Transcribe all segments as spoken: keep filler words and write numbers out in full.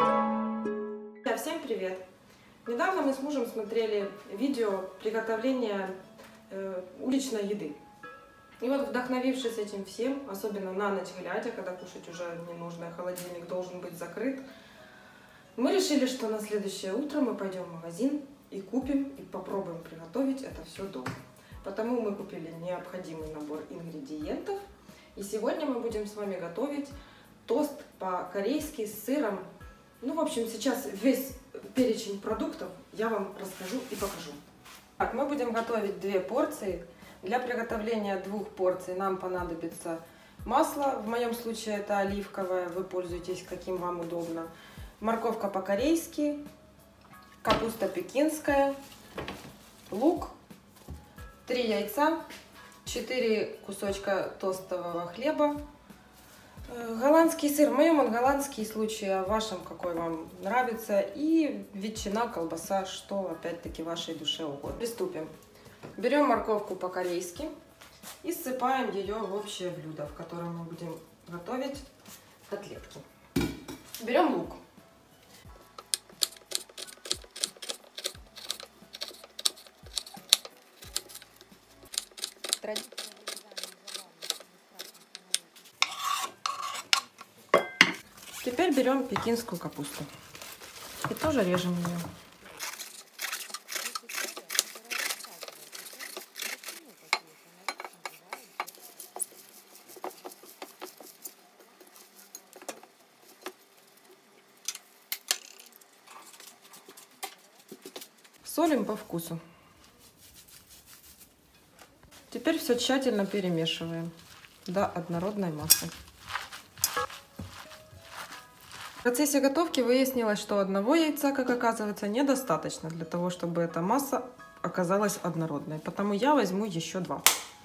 Всем привет! Недавно мы с мужем смотрели видео приготовления э, уличной еды. И вот, вдохновившись этим всем, особенно на ночь глядя, когда кушать уже не нужно, холодильник должен быть закрыт, мы решили, что на следующее утро мы пойдем в магазин и купим, и попробуем приготовить это все дома. Потому мы купили необходимый набор ингредиентов. И сегодня мы будем с вами готовить тост по-корейски с сыром. Ну, в общем, сейчас весь перечень продуктов я вам расскажу и покажу. Так, мы будем готовить две порции. Для приготовления двух порций нам понадобится масло. В моем случае это оливковое, вы пользуетесь каким вам удобно. Морковка по-корейски, капуста пекинская, лук, три яйца, четыре кусочка тостового хлеба, голландский сыр. В моем он голландский, случай, а в вашем какой вам нравится. И ветчина, колбаса, что опять-таки вашей душе угодно. Приступим. Берем морковку по-корейски и ссыпаем ее в общее блюдо, в котором мы будем готовить котлетки. Берем лук. Теперь берем пекинскую капусту и тоже режем ее. Солим по вкусу. Теперь все тщательно перемешиваем до однородной массы. В процессе готовки выяснилось, что одного яйца, как оказывается, недостаточно для того, чтобы эта масса оказалась однородной. Потому я возьму еще два.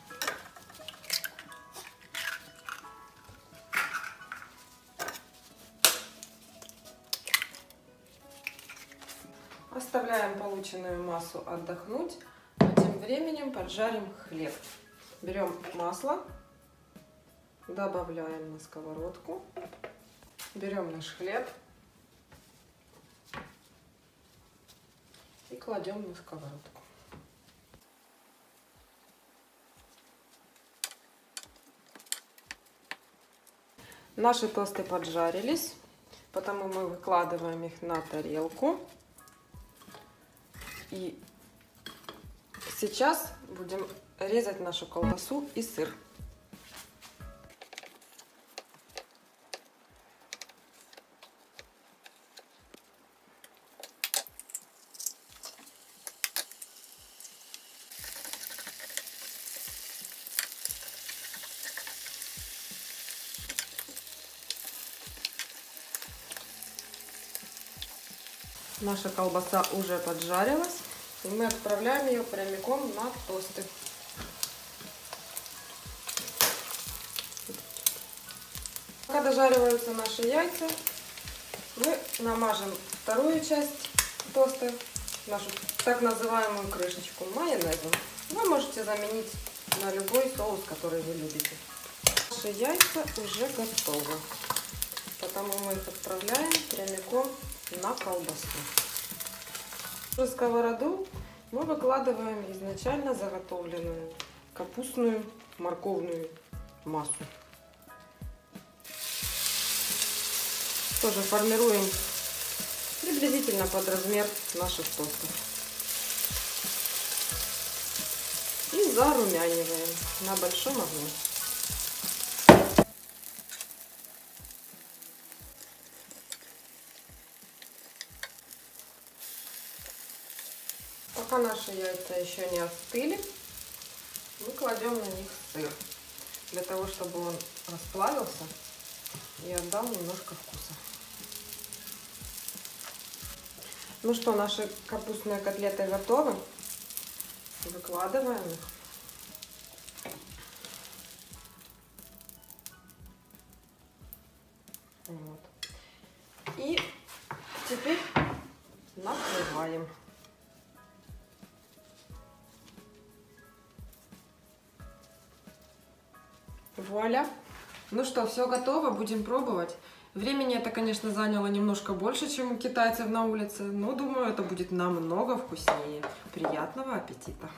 Оставляем полученную массу отдохнуть, а тем временем поджарим хлеб. Берем масло, добавляем на сковородку, берем наш хлеб и кладем на сковородку. Наши тосты поджарились, потому мы выкладываем их на тарелку. И сейчас будем резать нашу колбасу и сыр. Наша колбаса уже поджарилась, и мы отправляем ее прямиком на тосты. Пока дожариваются наши яйца, мы намажем вторую часть тоста, нашу так называемую крышечку, майонезом. Вы можете заменить на любой соус, который вы любите. Наши яйца уже готовы, потому мы их отправляем прямиком на колбасу. В сковороду мы выкладываем изначально заготовленную капустную морковную массу. Тоже формируем приблизительно под размер наших тостов. И зарумяниваем на большом огне. Пока наши яйца еще не остыли, мы кладем на них сыр, для того, чтобы он расплавился и отдал немножко вкуса. Ну что, наши капустные котлеты готовы. Выкладываем их. Вот. И теперь накрываем. Вуаля! Ну что, все готово, будем пробовать. Времени это, конечно, заняло немножко больше, чем у китайцев на улице, но думаю, это будет намного вкуснее. Приятного аппетита!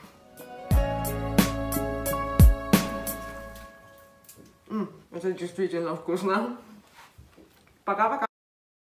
М, это действительно вкусно. Пока-пока!